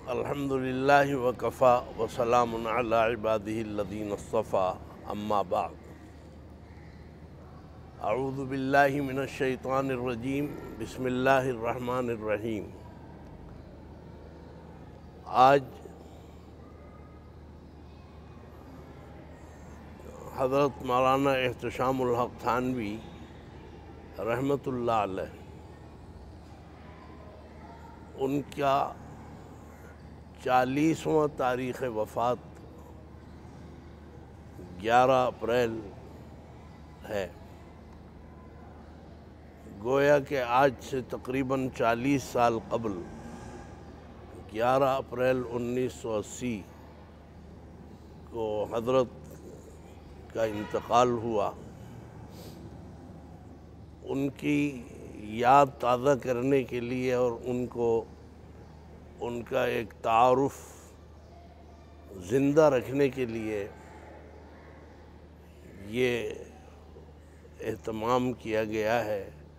الحمد للہ وکفا وسلام علی عبادہ الذین اصطفیٰ اما بعد اعوذ باللہ من الشیطان الرجیم بسم اللہ الرحمن الرحیم۔ آج حضرت مولانا احتشام الحق تھانوی رحمۃ اللہ علیہ ان کا 40واں تاریخ وفات 11 اپریل ہے۔ گویا کہ آج سے تقریباً 40 سال قبل 11 اپریل 1980 کو حضرت کا انتقال ہوا۔ ان کی یاد تازہ کرنے کے لیے اور ان کا ایک تعارف زندہ رکھنے کے لیے یہ اہتمام کیا گیا ہے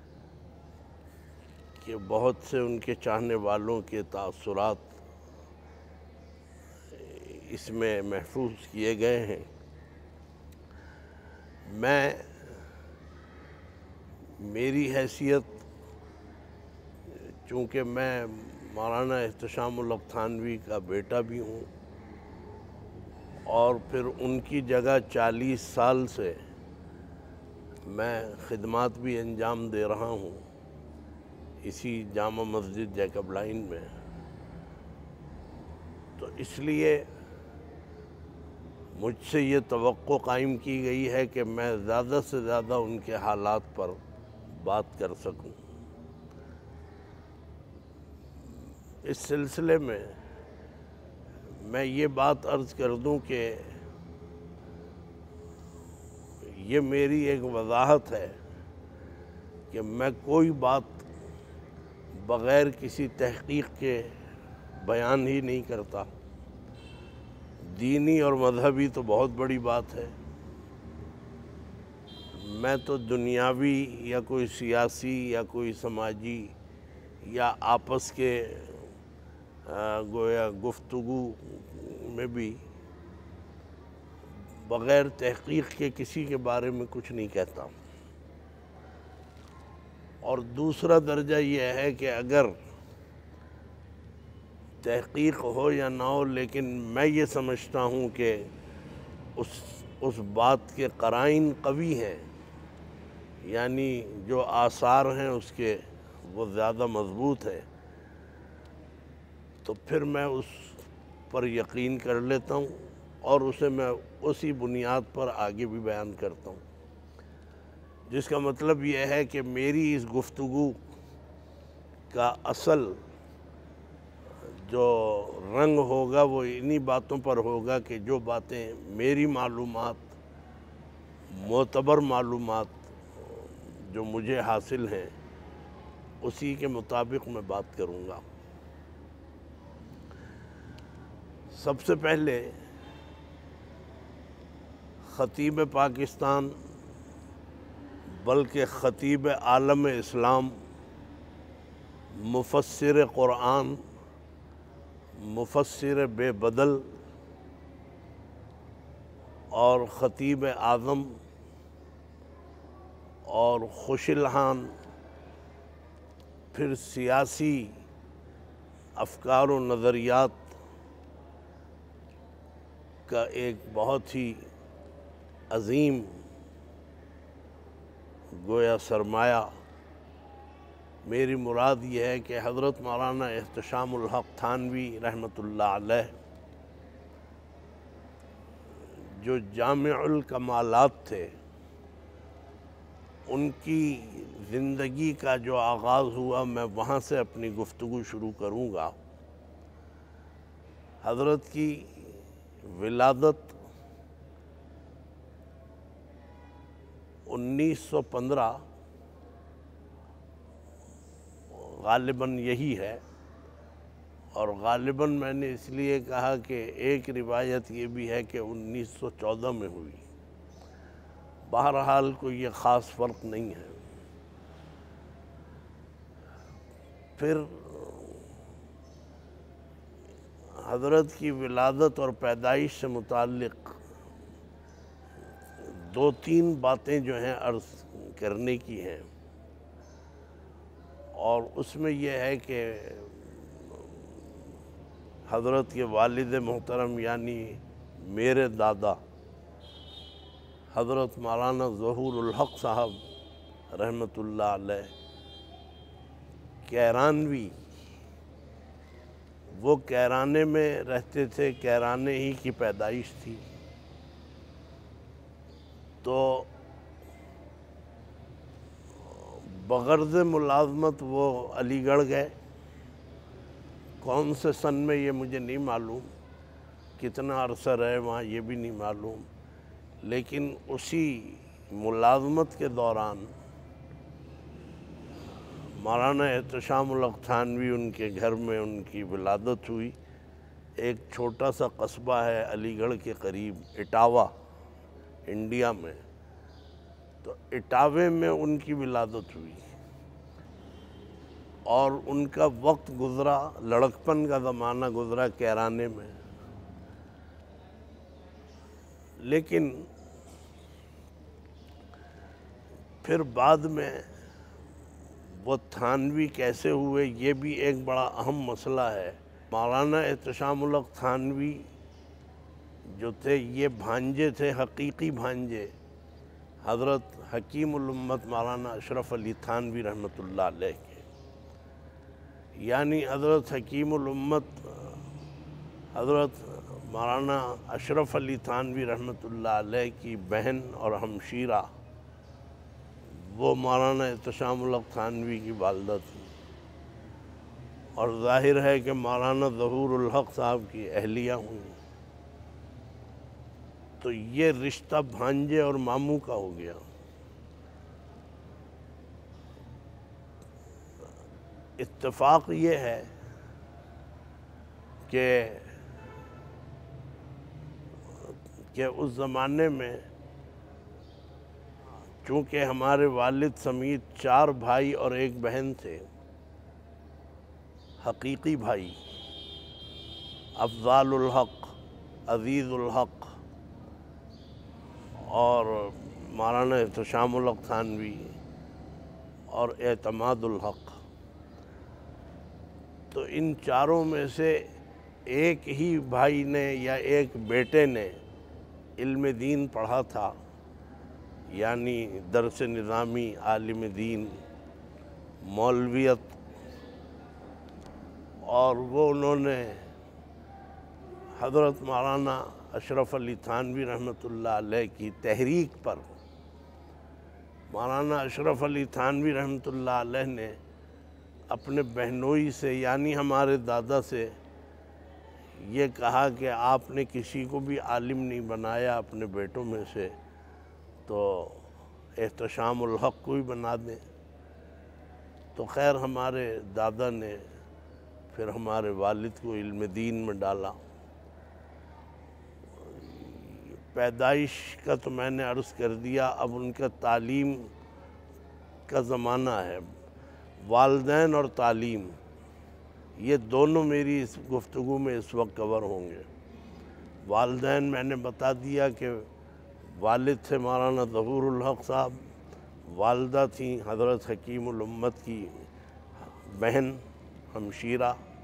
کہ بہت سے ان کے چاہنے والوں کے تاثرات اس میں محفوظ کیے گئے ہیں۔ میری حیثیت، چونکہ میں مولانا احتشام الحق تھانوی کا بیٹا بھی ہوں اور پھر ان کی جگہ 40 سال سے میں خدمات بھی انجام دے رہا ہوں اسی جامع مسجد جیکب لائن میں، تو اس لیے مجھ سے یہ توقع قائم کی گئی ہے کہ میں زیادہ سے زیادہ ان کے حالات پر بات کر سکوں۔ اس سلسلے میں یہ بات عرض کر دوں کہ یہ میری ایک وضاحت ہے کہ میں کوئی بات بغیر کسی تحقیق کے بیان ہی نہیں کرتا۔ دینی اور مذہبی تو بہت بڑی بات ہے، میں تو دنیاوی یا کوئی سیاسی یا کوئی سماجی یا آپس کے گویا گفتگو میں بھی بغیر تحقیق کے کسی کے بارے میں کچھ نہیں کہتا۔ اور دوسرا درجہ یہ ہے کہ اگر تحقیق ہو یا نہ ہو، لیکن میں یہ سمجھتا ہوں کہ اس بات کے قرائن قوی ہیں، یعنی جو آثار ہیں اس کے وہ زیادہ مضبوط ہیں، تو پھر میں اس پر یقین کر لیتا ہوں اور اسے میں اسی بنیاد پر آگے بھی بیان کرتا ہوں، جس کا مطلب یہ ہے کہ میری اس گفتگو کا اصل جو رنگ ہوگا وہ انہی باتوں پر ہوگا کہ جو باتیں میری معلومات، معتبر معلومات جو مجھے حاصل ہیں، اسی کے مطابق میں بات کروں گا۔ سب سے پہلے خطیب پاکستان بلکہ خطیب عالم اسلام، مفسر قرآن، مفسر بے بدل اور خطیب اعظم اور خوش الحان، پھر سیاسی افکار و نظریات کا ایک بہت ہی عظیم گویا سرمایہ، میری مراد یہ ہے کہ حضرت مولانا احتشام الحق تھانوی رحمۃ اللہ علیہ جو جامع الکمالات تھے، ان کی زندگی کا جو آغاز ہوا، میں وہاں سے اپنی گفتگو شروع کروں گا۔ حضرت کی ولادت 1915 غالباً یہی ہے، اور غالباً میں نے اس لیے کہا کہ ایک روایت یہ بھی ہے کہ 1914 میں ہوئی۔ بہرحال کوئی یہ خاص فرق نہیں ہے۔ پھر حضرت کی ولادت اور پیدائش سے متعلق دو تین باتیں جو ہیں عرض کرنے کی ہیں، اور اس میں یہ ہے کہ حضرت کے والد محترم یعنی میرے دادا حضرت مولانا ظہور الحق صاحب رحمۃ اللہ علیہ کیرانوی، وہ کیرانے میں رہتے تھے، کیرانے ہی کی پیدائش تھی، تو بغرض ملازمت وہ علی گڑھ گئے۔ کون سے سن میں یہ مجھے نہیں معلوم، کتنا عرصہ رہے وہاں یہ بھی نہیں معلوم، لیکن اسی ملازمت کے دوران مولانا احتشام الحق تھانوی ان کے گھر میں ان کی ولادت ہوئی۔ ایک چھوٹا سا قصبہ ہے علی گڑھ کے قریب، اٹاوہ، انڈیا میں، تو اٹاوے میں ان کی ولادت ہوئی، اور ان کا وقت گزرا، لڑکپن کا زمانہ گزرا کیرانے میں۔ لیکن پھر بعد میں وہ تھانوی کیسے ہوئے یہ بھی ایک بڑا اہم مسئلہ ہے۔ مولانا احتشام الحق تھانوی جو تھے یہ بھانجے تھے، حقیقی بھانجے حضرت حکیم الامت مولانا اشرف علی تھانوی رحمۃ اللہ علیہ کے، یعنی حضرت حکیم الامت حضرت مولانا اشرف علی تھانوی رحمۃ اللہ علیہ کی بہن اور ہمشیرہ وہ مولانا احتشام الحق تھانوی کی والدہ تھی، اور ظاہر ہے کہ مولانا ظہور الحق صاحب کی اہلیہ ہوئیں، تو یہ رشتہ بھانجے اور ماموں کا ہو گیا۔ اتفاق یہ ہے کہ اس زمانے میں چونکہ ہمارے والد سمیت 4 بھائی اور 1 بہن تھے، حقیقی بھائی افضال الحق، عزیز الحق اور مولانا احتشام الحق تھانوی اور اعتماد الحق، تو ان چاروں میں سے ایک ہی بھائی نے یا ایک بیٹے نے علم دین پڑھا تھا، یعنی درس نظامی، عالم دین، مولویت، اور وہ انہوں نے حضرت مولانا اشرف علی تھانوی رحمۃ اللہ علیہ کی تحریک پر مولانا اشرف علی تھانوی رحمۃ اللہ علیہ نے اپنے بہنوئی سے یعنی ہمارے دادا سے یہ کہا کہ آپ نے کسی کو بھی عالم نہیں بنایا اپنے بیٹوں میں سے، تو احتشام الحق کو ہی بنا دیں۔ تو خیر ہمارے دادا نے پھر ہمارے والد کو علم دین میں ڈالا۔ پیدائش کا تو میں نے عرض کر دیا، اب ان کا تعلیم کا زمانہ ہے۔ والدین اور تعلیم یہ دونوں میری اس گفتگو میں اس وقت کور ہوں گے۔ والدین میں نے بتا دیا کہ والد تھے مولانا ظہور الحق صاحب، والدہ تھیں حضرت حکیم الامت کی بہن ہمشیرہ